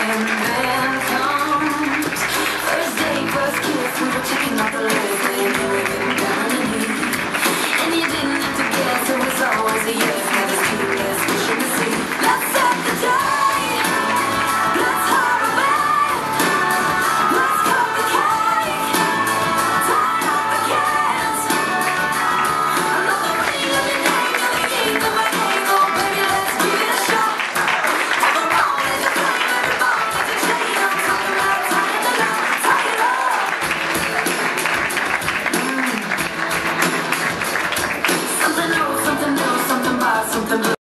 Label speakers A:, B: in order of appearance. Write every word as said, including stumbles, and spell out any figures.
A: And then comes first day, first kiss. We were taking off the list, and you were getting down on your knees. And you didn't have to guess, it was always a yes.